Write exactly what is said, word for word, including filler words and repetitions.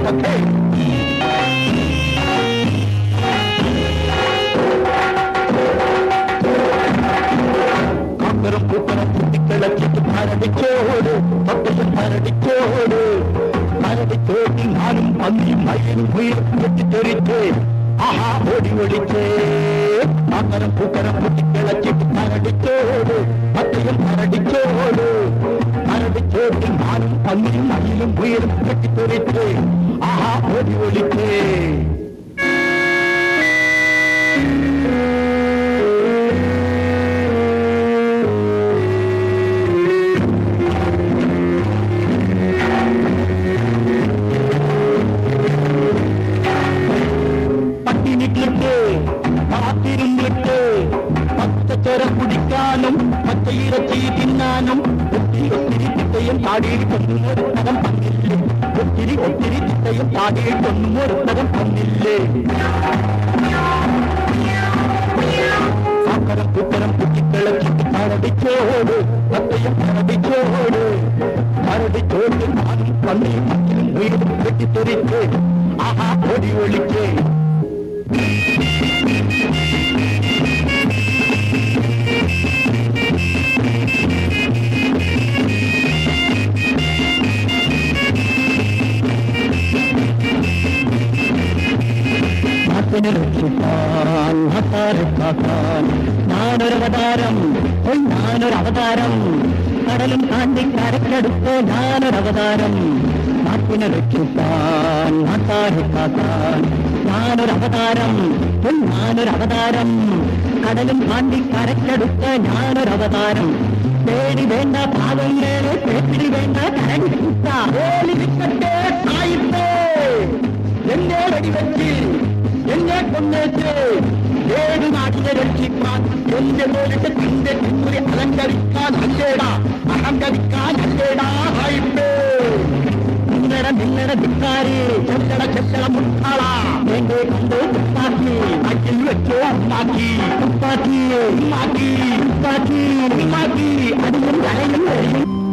Okay. കാക്കറും പൂക്കറും കുട്ടിക്കളച്ചിട്ട് പരടിച്ചോട് പക്കലും പരടിച്ചോട് പരടിച്ചോടി ഞാനും പന്നിയും മയിലും ഉയരും വെട്ടിത്തെറിച്ച് ആഹാ ഓടി ഒളിച്ചേ. കാക്കറും പൂക്കറും കുട്ടിക്കളച്ചിട്ട് പരടിച്ചോട് പക്കലും പരടിച്ചോട് പരടിച്ചോടി ഞാനും പന്നിയും മയിലും ഉയരും വെട്ടിത്തെറിച്ച് ആഹാ ഓടി ഒളിച്ചേ. കാത്തിരുന്നിട്ട് പച്ചച്ചോര കുടിക്കാനും പച്ചയിറച്ചി തിന്നാനും ഒത്തിരി ഒത്തിരി ചിട്ടയും താടിയിട്ടൊന്നും ഒരുത്തരം തന്നില്ലേ. ഒത്തിരി ഒത്തിരി ചിട്ടയും താടിയിട്ടൊന്നും ഒരുത്തരം തന്നില്ലേ. കാക്കരം കുക്കരം കുട്ടിക്കളച്ചിട്ട് പരടിച്ചോട് പത്തയും പരടിച്ചോട് പരടിച്ചോട് ഞാനും പന്നിയും മക്കളും വീടും വെട്ടിത്തെറിച്ച് ആഹാ ഓടി ഒളിച്ച്. രക്ഷിക്കാൻ ഹത്താരക്കാക്കാൻ ഞാനൊരവതാരം ഞാനൊരവതാരം കടലും താണ്ടി കരക്കെടുത്ത് ഞാനൊരവതാരം. നാട്ടിനെ രക്ഷിക്കാൻ ഹത്താരക്കാക്കാൻ ഞാനൊരവതാരം ഞാനൊരവതാരം കടലും താണ്ടി കരക്കെടുത്ത് ഞാനൊരവതാരം. പേടി വേണ്ട പാവങ്ങളെ പേടി വേണ്ട കരടിക്കട്ടെ സായിപ്പേ എന്നെ വെടിവെച്ച് എന്നെ കൊന്നേച്ച് ഏഴ് നാട്ടിനെ രക്ഷിക്കാൻ എന്റെ നേരിട്ട് നിന്റെ തിന്നുരി അലങ്കരിക്കാൻ അല്ലേടാ അഹങ്കരിക്കാൻ അല്ലേടാ സായിപ്പേ. നിന്നട നിന്നട ധിക്കാരി ചെല്ലട ചെല്ലട മുട്ടാളാ എന്റെ കൊണ്ട് തുപ്പാക്കി അച്ഛൻ വെച്ചോ ഉമ്മാക്കി തുപ്പാക്കി ഉമ്മാക്കി തുപ്പാക്കി ഉമ്മാക്കി അതിലും തലയും